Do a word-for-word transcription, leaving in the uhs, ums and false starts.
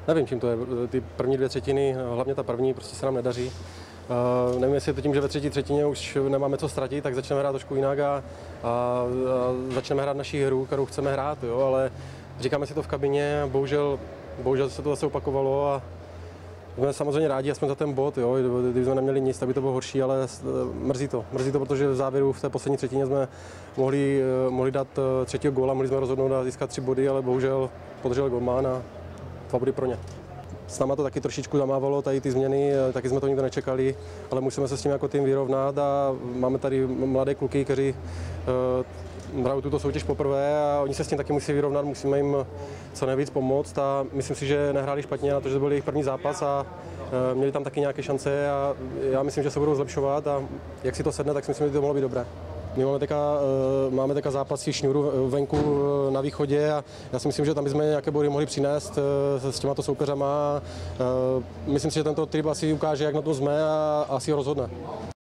Nevím, čím to je. Ty první dvě třetiny, hlavně ta první, prostě se nám nedaří. Uh, nevím, jestli je to tím, že ve třetí třetině už nemáme co ztratit, tak začneme hrát trošku jinak a, a, a začneme hrát naši hru, kterou chceme hrát, jo, ale říkáme si to v kabině, bohužel, bohužel se to zase opakovalo a jsme samozřejmě rádi aspoň za ten bod, jo. Kdyby jsme neměli nic, tak by to bylo horší, ale mrzí to. Mrzí to, protože v závěru v té poslední třetině jsme mohli, mohli dát třetího góla, mohli jsme rozhodnout a získat tři body, ale bohužel podržel golman a dva body pro ně. S náma to taky trošičku zamávalo, tady ty změny, taky jsme to nikdo nečekali, ale musíme se s tím jako tým vyrovnat a máme tady mladé kluky, kteří uh, hrajou tuto soutěž poprvé a oni se s tím taky musí vyrovnat, musíme jim co nejvíc pomoct a myslím si, že nehráli špatně na to, že to byl jejich první zápas a uh, měli tam taky nějaké šance a já myslím, že se budou zlepšovat a jak si to sedne, tak si myslím, že to mohlo být dobré. My máme teďka, máme teďka zápasy Šňůru venku na východě a já si myslím, že tam bychom nějaké body mohli přinést s těmato soupeřama. Myslím si, že tento trip asi ukáže, jak na to jsme a asi ho rozhodne.